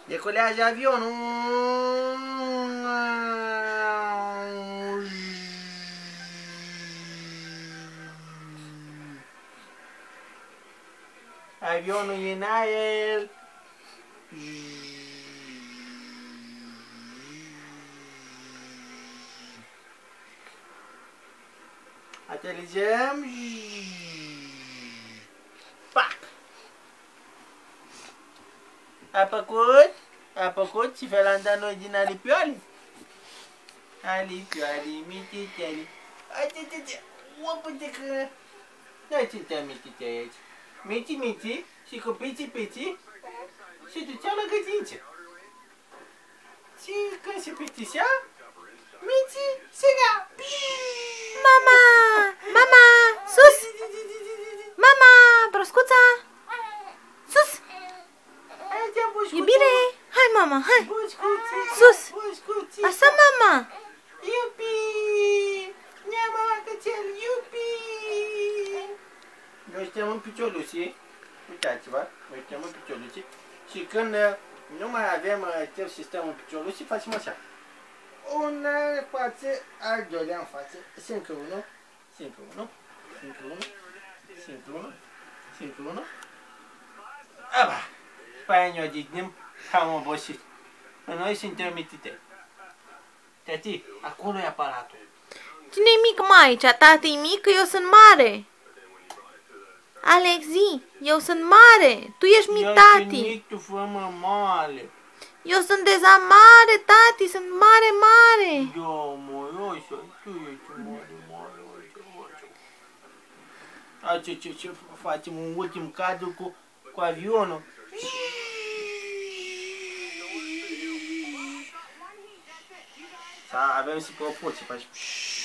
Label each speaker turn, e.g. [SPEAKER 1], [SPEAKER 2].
[SPEAKER 1] Decolează avionul. Avionul e în aer. Aterizăm. Pac! A făcut? A făcut și fel am dat noi din alipioale? Alipioale, mititele. Uite-te, uite că... Dai ce te-am mitite aici. Miti, și cu pici, și duceau la gătință. Și când se plictisea, Mici, sega!
[SPEAKER 2] Mama! Mama! Sus! Mama! Broscuța! Sus! Iubire! Hai, mama, hai! Sus! Așa, mama!
[SPEAKER 1] Iupi! Nea, mama, cățel, iupi! Noi suntem în picioluții. Uitați-vă, noi suntem în picioluții. Și când nu mai avem chef să stăm în picioluții, facem așa. Una în față, al doilea în față. Și încă unul, și încă unul, și încă unul, și încă unul, și încă unul. Aba! Pe aia ne odihnim, am obosit. Noi suntem mititei. Tati, acolo e aparatul.
[SPEAKER 2] Cine-i mic, mai aici? Tati-i mic, eu sunt mare. Alexi, eu sunt mare. Tu ești mic, tati.
[SPEAKER 1] Eu sunt mic, tu fă-mă mare.
[SPEAKER 2] Eu sunt deja mare, tati, sunt mare.
[SPEAKER 1] Eu, mă, tu ești mare. Ce facem un ultim cadru cu avionul. Avem și pe opus, să faci.